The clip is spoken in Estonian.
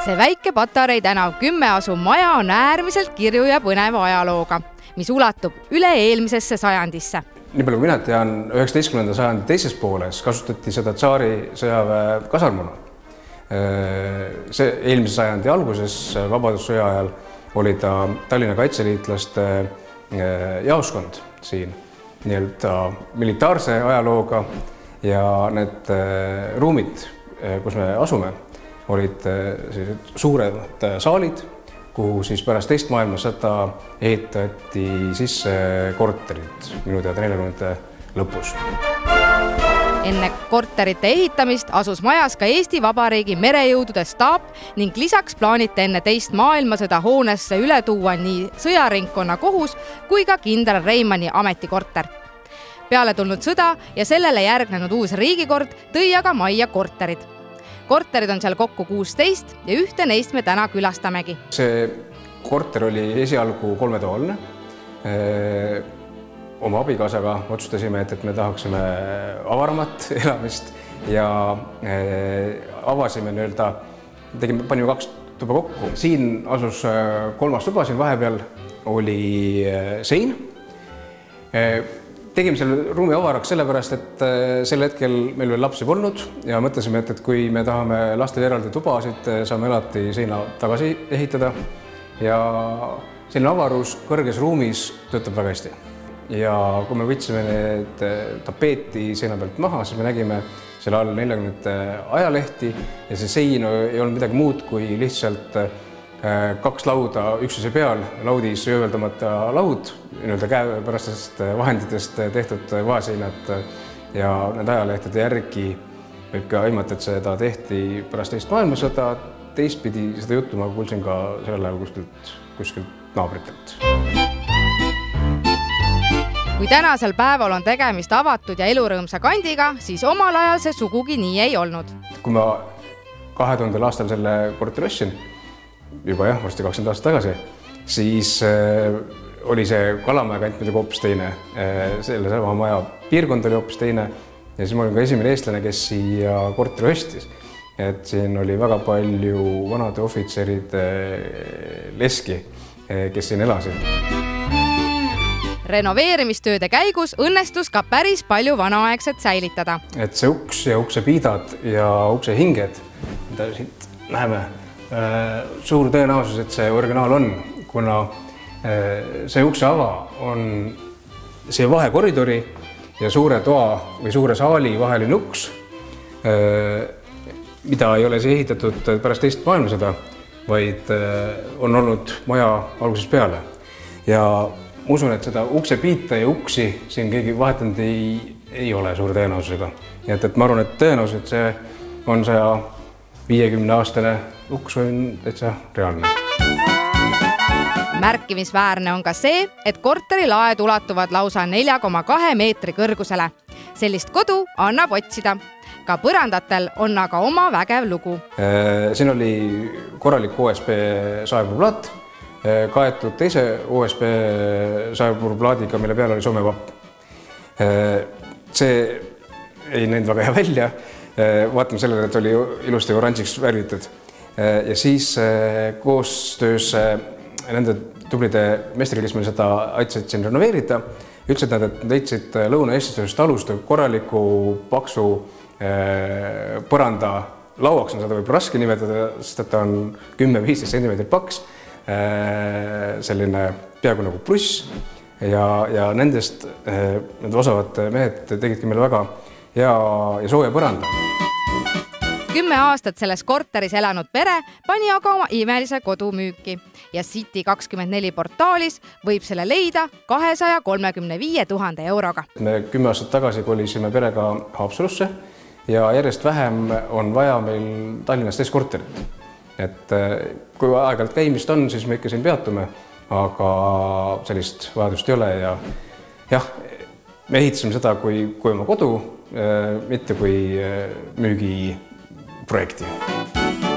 See väike Patarei tänav 10 asuv maja on äärmiselt kirju ja põneva ajalooga, mis ulatub üle eelmisesse sajandisse. Nii palju kui mina tean, 19. sajandi teises pooles kasutati seda tsaari sõjaväe kasarmuna. See eelmise sajandi alguses, vabadussõja ajal, oli ta Tallinna kaitseliitlaste jaoskond siin nii-öelda militaarse ajalooga ja need ruumid, kus me asume, olid suured saalid, kuhu siis pärast teist maailmasõda ehitati sisse korterid minu teada 40. lõpus. Enne korterite ehitamist asus majas ka Eesti Vabariigi merejõudude staap ning lisaks plaaniti enne teist maailmasõda hoonesse üle tuua nii sõjaringkonna kohus kui ka kindral Reimanni ametikorter. Peale tulnud sõda ja sellele järgnenud uus riigikord tõi aga majja korterid. Korterid on seal kokku 16 ja ühte neist me täna külastamegi. See korter oli esialgu 3-toaline. Oma abikaasaga otsustasime, et me tahaksime avaramat elamist ja avasime nii-öelda, panime 2 tuba kokku. Siin asus 3. tuba, siin vahepeal oli sein. Tegime selle ruumi avaraks sellepärast, et sel hetkel meil veel lapsi polnud ja mõtlesime, et kui me tahame lastel eraldi tubasid, saame alati seina tagasi ehitada ja selline avarus kõrges ruumis töötab väga hästi. Ja kui me võtsime need tapeeti seina pealt maha, siis me nägime selle all 40 ajalehti ja see sein ei olnud midagi muud kui lihtsalt 2 lauda üksteise peal, laudis ööveldamata laud, käepärastest vahenditest tehtud vaheseinad ja need ajalehtede järgi võib ka aimata, et seda tehti pärast teist maailmasõda. Teistpidi seda juttu ma kuulsin ka sellel ajal kuskilt naabritelt. Kui tänasel päeval on tegemist avatud ja elurõõmsa kandiga, siis omal ajal see sugugi nii ei olnud. Kui ma 2000. aastal selle korteri ostsin, juba varsti 20 aastat tagasi, siis oli see Kalamäe kant midagi hoopis teine. Selle sama maja piirkond oli hoopis teine ja siis ma olin ka esimene eestlane, kes siia korteri ostis. Et siin oli väga palju vanade ohvitseride leski, kes siin elasid. Renoveerimistööde käigus õnnestus ka päris palju vanaaegset säilitada. Et see uks ja uksepiidad ja uksehinged, mida siit näeme, suur tõenäosus, et see originaal on, kuna see ukseava on see vahekoridori ja suure toa või suure saali vaheline uks, mida ei ole see ehitatud pärast teist maailmasõda, vaid on olnud maja algusest peale. Ja usun, et seda uksepiite ja uksi siin keegi vahetanud ei ole suure tõenäosusega. Et ma arvan, et tõenäoliselt see on 150-aastane uks on täitsa reaalne. Märkimisväärne on ka see, et korteri laed ulatuvad lausa 4,2 meetri kõrgusele. Sellist kodu annab otsida. Ka põrandatel on aga oma vägev lugu. Siin oli korralik OSB saepuurplaat, kaetud teise OSB saepuurplaadiga, mille peal oli Soome vapp. See ei näinud väga hea välja. Vaatame sellele, et oli ilusti oranžiks värvitud. Ja siis koostöös nende tublide mestril, kes meil seda aitasid siin renoveerida, ütlesid nad, et leidsid Lõuna-Eestis talust korraliku paksu põranda lauaks, on seda võib raske nimetada, sest et ta on 10-15 cm paks, selline peaaegu nagu pluss ja nendest need osavad mehed tegidki meile väga hea ja sooja põranda. 10 aastat selles korteris elanud pere pani aga oma imelise kodu müüki ja City24 portaalis võib selle leida 235 000 euroga. Me 10 aastat tagasi kolisime perega Haapsalusse ja järjest vähem on vaja meil Tallinnas teist korterit. Et kui aeg-ajalt käimist on, siis me ikka siin peatume, aga sellist vajadust ei ole ja jah, me ehitasime seda kui oma kodu, mitte kui müügiprojekti.